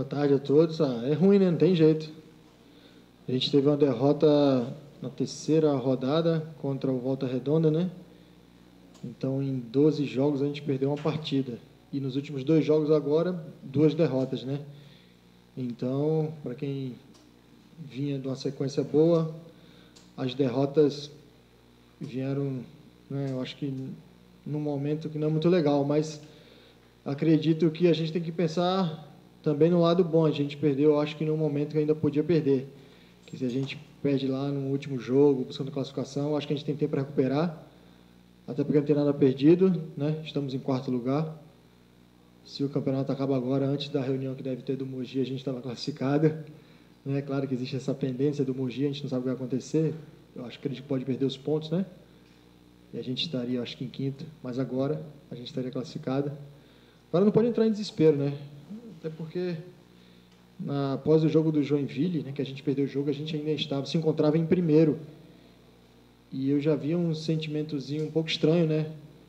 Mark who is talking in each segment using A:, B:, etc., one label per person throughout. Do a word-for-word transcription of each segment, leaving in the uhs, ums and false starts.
A: Boa tarde a todos. Ah, é ruim, né? Não tem jeito. A gente teve uma derrota na terceira rodada contra o Volta Redonda, né? Então, em doze jogos, a gente perdeu uma partida. E nos últimos dois jogos agora, duas derrotas, né? Então, para quem vinha de uma sequência boa, as derrotas vieram, né, eu acho que num momento que não é muito legal, mas acredito que a gente tem que pensar também no lado bom. A gente perdeu, eu acho que num momento que ainda podia perder. Que se a gente perde lá no último jogo, buscando classificação, eu acho que a gente tem tempo para recuperar, até porque não tem nada perdido, né? Estamos em quarto lugar. Se o campeonato acaba agora, antes da reunião que deve ter do Mogi, a gente estava classificado. É claro que existe essa pendência do Mogi, a gente não sabe o que vai acontecer. Eu acho que a gente pode perder os pontos, né? E a gente estaria, acho que em quinto, mas agora a gente estaria classificado. Agora não pode entrar em desespero, né? Até porque na, após o jogo do Joinville, né, que a gente perdeu o jogo, a gente ainda estava, se encontrava em primeiro. E eu já vi um sentimentozinho um pouco estranho, né?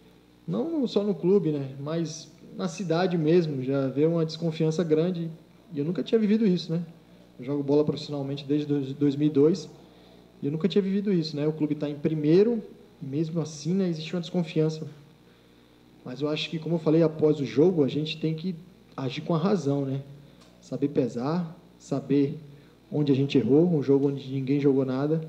A: Não só no clube, né? Mas na cidade mesmo, já veio uma desconfiança grande. E eu nunca tinha vivido isso, né? Eu jogo bola profissionalmente desde dois mil e dois e eu nunca tinha vivido isso, né? O clube está em primeiro, mesmo assim, né, existe uma desconfiança. Mas eu acho que, como eu falei, após o jogo, a gente tem que agir com a razão, né? Saber pesar, saber onde a gente errou, um jogo onde ninguém jogou nada.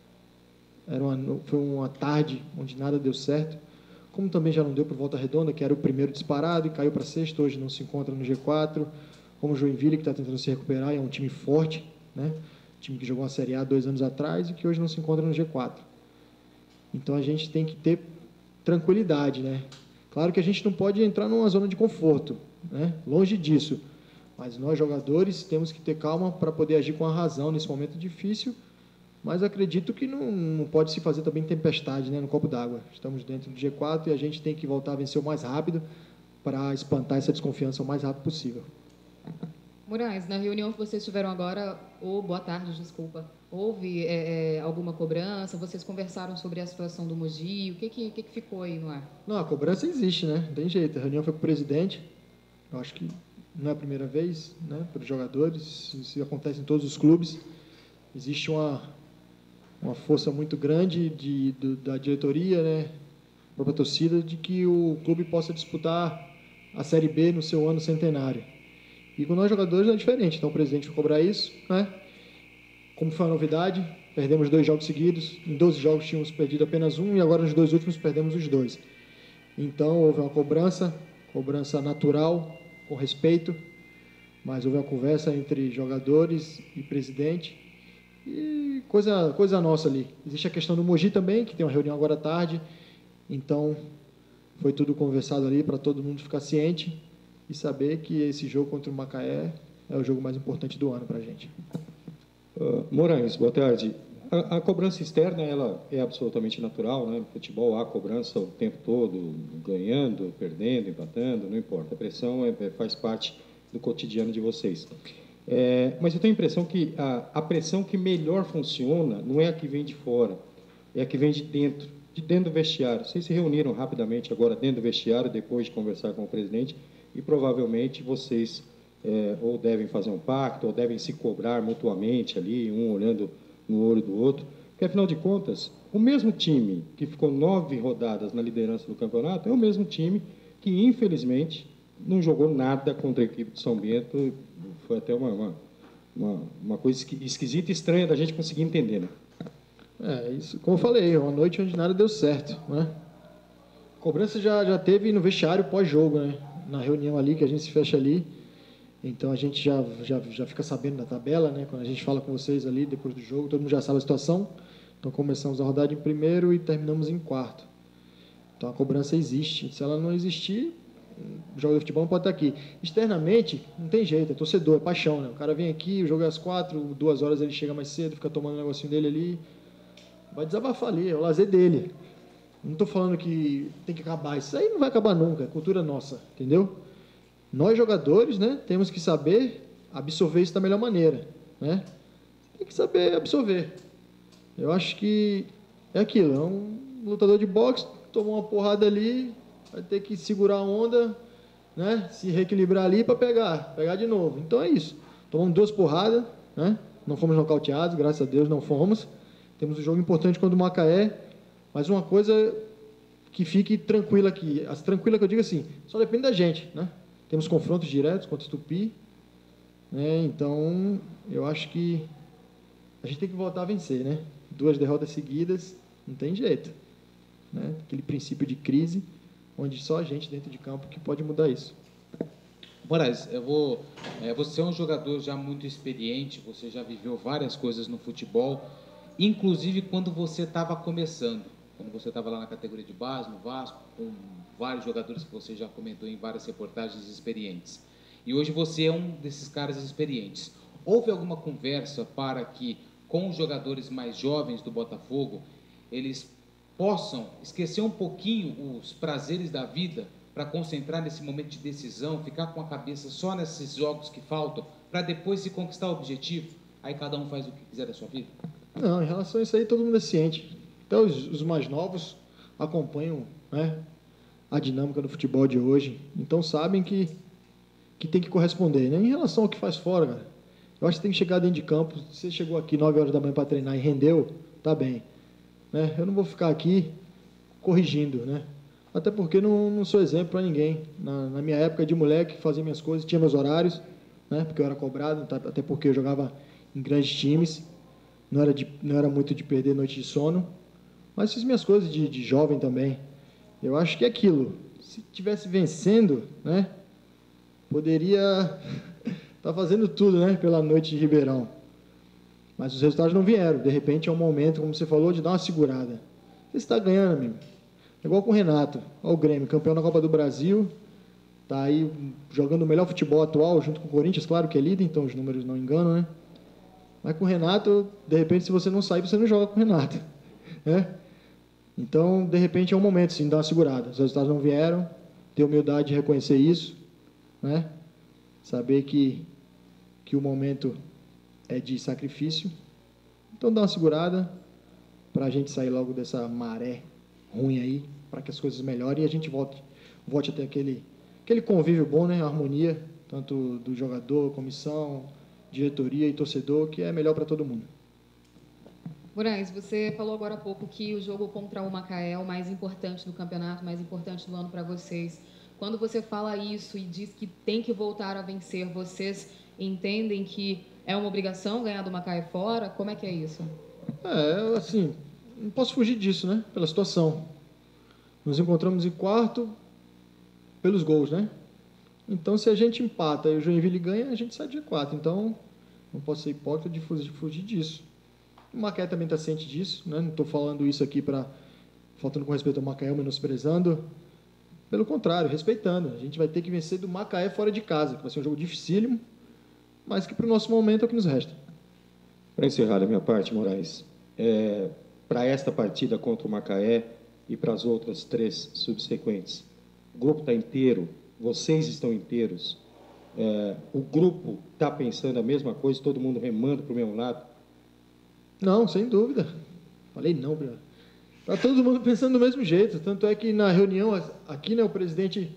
A: Era uma, foi uma tarde onde nada deu certo. Como também já não deu para Volta Redonda, que era o primeiro disparado e caiu para sexto, hoje não se encontra no G quatro. Como o Joinville, que está tentando se recuperar, é um time forte, né? Time que jogou a Série A dois anos atrás e que hoje não se encontra no G quatro. Então, a gente tem que ter tranquilidade, né? Claro que a gente não pode entrar numa zona de conforto, né? Longe disso. Mas nós, jogadores, temos que ter calma para poder agir com a razão nesse momento difícil, mas acredito que não, não pode se fazer também tempestade, né, no copo d'água. Estamos dentro do G quatro e a gente tem que voltar a vencer o mais rápido para espantar essa desconfiança o mais rápido possível.
B: Moraes, na reunião que vocês tiveram agora, ou boa tarde, desculpa, houve é, é, alguma cobrança? Vocês conversaram sobre a situação do Mogi? O que que, que que ficou aí no ar?
A: Não, a cobrança existe, né? Não tem jeito. A reunião foi com o presidente. Eu acho que não é a primeira vez, né? Para os jogadores, isso acontece em todos os clubes. Existe uma, uma força muito grande de, de, da diretoria, né? A própria torcida, de que o clube possa disputar a Série B no seu ano centenário. E com nós jogadores é diferente, então o presidente vai cobrar isso, né? Como foi uma novidade, perdemos dois jogos seguidos, em doze jogos tínhamos perdido apenas um e agora nos dois últimos perdemos os dois. Então houve uma cobrança, cobrança natural, com respeito, mas houve uma conversa entre jogadores e presidente e coisa, coisa nossa ali. Existe a questão do Mogi também, que tem uma reunião agora à tarde, então foi tudo conversado ali para todo mundo ficar ciente e saber que esse jogo contra o Macaé é o jogo mais importante do ano para a gente.
C: Uh, Moraes, boa tarde. A, a cobrança externa ela é absolutamente natural, né? No futebol há cobrança o tempo todo, ganhando, perdendo, empatando, não importa. A pressão é, é, faz parte do cotidiano de vocês. É, mas eu tenho a impressão que a, a pressão que melhor funciona não é a que vem de fora, é a que vem de dentro, de dentro do vestiário. Vocês se reuniram rapidamente agora dentro do vestiário, depois de conversar com o presidente, e provavelmente vocês é, ou devem fazer um pacto, ou devem se cobrar mutuamente ali, um olhando no olho do outro, porque afinal de contas, o mesmo time que ficou nove rodadas na liderança do campeonato é o mesmo time que infelizmente não jogou nada contra a equipe de São Bento. Foi até uma, uma, uma, uma coisa esquisita e estranha da gente conseguir entender, né?
A: É, isso, como eu falei, uma noite onde nada deu certo, né? Cobrança já, já teve no vestiário pós-jogo, né? Na reunião ali, que a gente se fecha ali. Então, a gente já, já, já fica sabendo da tabela, né? Quando a gente fala com vocês ali, depois do jogo, todo mundo já sabe a situação. Então, começamos a rodada em primeiro e terminamos em quarto. Então, a cobrança existe. Se ela não existir, o jogo de futebol não pode estar aqui. Externamente, não tem jeito, é torcedor, é paixão, né? O cara vem aqui, o jogo é às quatro, duas horas ele chega mais cedo, fica tomando um negocinho dele ali, vai desabafar ali, é o lazer dele. Não estou falando que tem que acabar, isso aí não vai acabar nunca, é cultura nossa, entendeu? Nós, jogadores, né, temos que saber absorver isso da melhor maneira, né? Tem que saber absorver. Eu acho que é aquilo, é um lutador de boxe, tomou uma porrada ali, vai ter que segurar a onda, né, se reequilibrar ali para pegar, pegar de novo. Então é isso. Tomamos duas porradas, né? Não fomos nocauteados, graças a Deus não fomos. Temos um jogo importante contra o Macaé, mas uma coisa que fique tranquila aqui, as tranquila que eu digo assim, só depende da gente, né? Temos confrontos diretos contra o Tupi, né? Então eu acho que a gente tem que voltar a vencer, né? Duas derrotas seguidas, não tem jeito, né? Aquele princípio de crise, onde só a gente dentro de campo que pode mudar isso.
D: Moraes, eu vou, é, você é um jogador já muito experiente, você já viveu várias coisas no futebol, inclusive quando você estava começando, quando você estava lá na categoria de base, no Vasco, com vários jogadores que você já comentou em várias reportagens experientes. E hoje você é um desses caras experientes. Houve alguma conversa para que, com os jogadores mais jovens do Botafogo, eles possam esquecer um pouquinho os prazeres da vida para concentrar nesse momento de decisão, ficar com a cabeça só nesses jogos que faltam, para depois se conquistar o objetivo, aí cada um faz o que quiser da sua vida?
A: Não, em relação a isso aí, todo mundo é ciente. Então, os, os mais novos acompanham, né, a dinâmica do futebol de hoje, então sabem que, que tem que corresponder, né? Em relação ao que faz fora, cara, eu acho que tem que chegar dentro de campo. Se você chegou aqui nove horas da manhã para treinar e rendeu, tá bem, né? Eu não vou ficar aqui corrigindo, né? Até porque não, não sou exemplo para ninguém. Na, na minha época de moleque, fazia minhas coisas, tinha meus horários, né? Porque eu era cobrado, até porque eu jogava em grandes times, não era, de, não era muito de perder noite de sono, mas fiz minhas coisas de, de jovem também. Eu acho que é aquilo. Se tivesse vencendo, né? Poderia estar fazendo tudo, né? Pela noite de Ribeirão. Mas os resultados não vieram. De repente é um momento, como você falou, de dar uma segurada. Você está ganhando, amigo. É igual com o Renato. Olha o Grêmio, campeão da Copa do Brasil. Está aí jogando o melhor futebol atual, junto com o Corinthians, claro que é líder, então os números não enganam, né? Mas com o Renato, de repente, se você não sair, você não joga com o Renato. Né? Então, de repente, é um momento, sim, de dar uma segurada. Os resultados não vieram, ter humildade de reconhecer isso, né? Saber que, que o momento é de sacrifício. Então, dá uma segurada para a gente sair logo dessa maré ruim aí, para que as coisas melhorem e a gente volte, volte a ter aquele, aquele convívio bom, né? A harmonia, tanto do jogador, comissão, diretoria e torcedor, que é melhor para todo mundo.
B: Moraes, você falou agora há pouco que o jogo contra o Macaé é o mais importante do campeonato, o mais importante do ano para vocês. Quando você fala isso e diz que tem que voltar a vencer, vocês entendem que é uma obrigação ganhar do Macaé fora? Como é que é isso?
A: É, assim, não posso fugir disso, né? Pela situação. Nos encontramos em quarto pelos gols, né? Então, se a gente empata e o Joinville ganha, a gente sai de G quatro. Então, não posso ser hipócrita de fugir, de fugir disso. O Macaé também está ciente disso, né? Não estou falando isso aqui para faltando com respeito ao Macaé, menosprezando. Pelo contrário, respeitando. A gente vai ter que vencer do Macaé fora de casa, que vai ser um jogo dificílimo, mas que para o nosso momento é o que nos resta.
C: Para encerrar a minha parte, Moraes, é, para esta partida contra o Macaé e para as outras três subsequentes, o grupo está inteiro, vocês estão inteiros, é, o grupo está pensando a mesma coisa, todo mundo remando para o mesmo lado?
A: Não, sem dúvida. Falei não, Bruno. Está todo mundo pensando do mesmo jeito. Tanto é que na reunião aqui, né, o presidente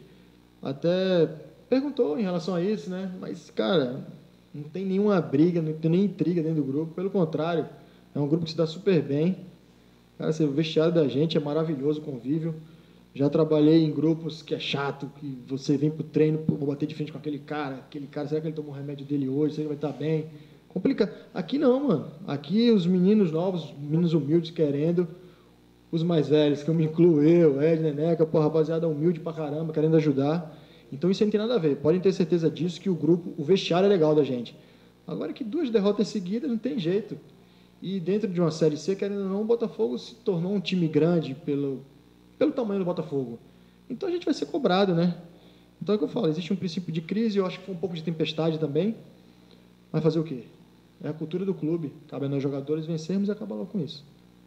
A: até perguntou em relação a isso, né? Mas, cara, não tem nenhuma briga, não tem nem intriga dentro do grupo. Pelo contrário, é um grupo que se dá super bem. Cara, o vestiário da gente é maravilhoso, o convívio. Já trabalhei em grupos que é chato, que você vem para o treino, pô, vou bater de frente com aquele cara, aquele cara, será que ele tomou o remédio dele hoje? Será que ele vai estar bem? Complicado. Aqui não, mano. Aqui os meninos novos, os meninos humildes querendo, os mais velhos, que eu me incluo, eu, Ed, Neneca, pô, rapaziada humilde pra caramba, querendo ajudar. Então isso não tem nada a ver. Podem ter certeza disso, que o grupo, o vestiário é legal da gente. Agora que duas derrotas seguidas não tem jeito. E dentro de uma Série C, querendo ou não, o Botafogo se tornou um time grande pelo, pelo tamanho do Botafogo. Então a gente vai ser cobrado, né? Então é o que eu falo, existe um princípio de crise, eu acho que foi um pouco de tempestade também. Vai fazer o quê? É a cultura do clube. Cabe a nós jogadores vencermos e acabar logo com isso.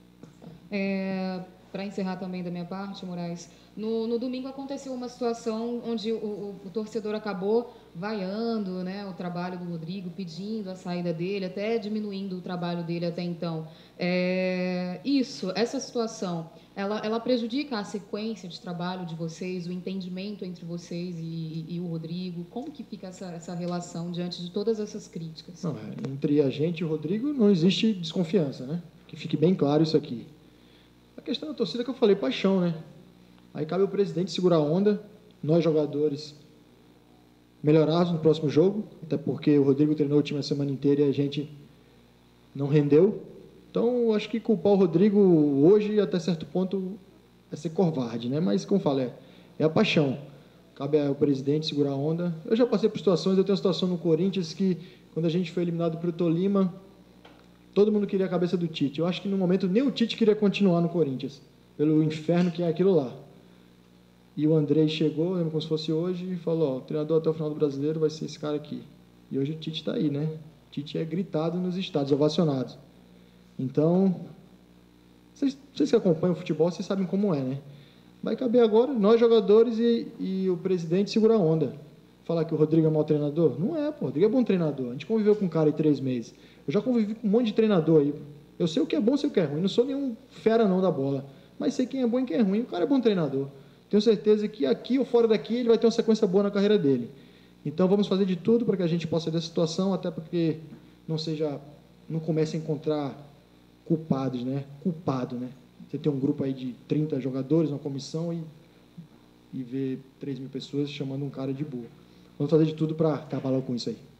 B: É, para encerrar também da minha parte, Moraes, no, no domingo aconteceu uma situação onde o, o, o torcedor acabou vaiando, né, o trabalho do Rodrigo, pedindo a saída dele, até diminuindo o trabalho dele até então. É, isso, essa situação, ela, ela prejudica a sequência de trabalho de vocês, o entendimento entre vocês e, e o Rodrigo? Como que fica essa, essa relação diante de todas essas críticas?
A: Não, é, entre a gente e o Rodrigo não existe desconfiança, né? Que fique bem claro isso aqui. A questão da torcida que eu falei, paixão, né? Aí cabe o presidente segurar a onda, nós jogadores melhorarmos no próximo jogo, até porque o Rodrigo treinou o time a semana inteira e a gente não rendeu. Então, acho que culpar o Rodrigo hoje, até certo ponto, é ser covarde, né? Mas, como eu falo, é, é a paixão. Cabe ao presidente segurar a onda. Eu já passei por situações, eu tenho uma situação no Corinthians que, quando a gente foi eliminado para o Tolima, todo mundo queria a cabeça do Tite. Eu acho que, no momento, nem o Tite queria continuar no Corinthians, pelo inferno que é aquilo lá. E o Andrei chegou, lembro como se fosse hoje, e falou, ó, o treinador até o final do Brasileiro vai ser esse cara aqui. E hoje o Tite está aí, né? O Tite é gritado nos estádios, ovacionados. Então, vocês, vocês que acompanham o futebol, vocês sabem como é, né? Vai caber agora nós jogadores e, e o presidente segurar a onda. Falar que o Rodrigo é mau treinador? Não é, pô. O Rodrigo é bom treinador. A gente conviveu com um cara em três meses. Eu já convivi com um monte de treinador aí. Eu sei o que é bom, sei o que é ruim. Não sou nenhum fera não da bola. Mas sei quem é bom e quem é ruim. O cara é bom treinador. Tenho certeza que aqui ou fora daqui ele vai ter uma sequência boa na carreira dele. Então vamos fazer de tudo para que a gente possa sair dessa situação, até porque não seja, não comece a encontrar culpados, né? Culpado, né? Você tem um grupo aí de trinta jogadores, uma comissão e, e ver três mil pessoas chamando um cara de burro. Vamos fazer de tudo para acabar logo com isso aí.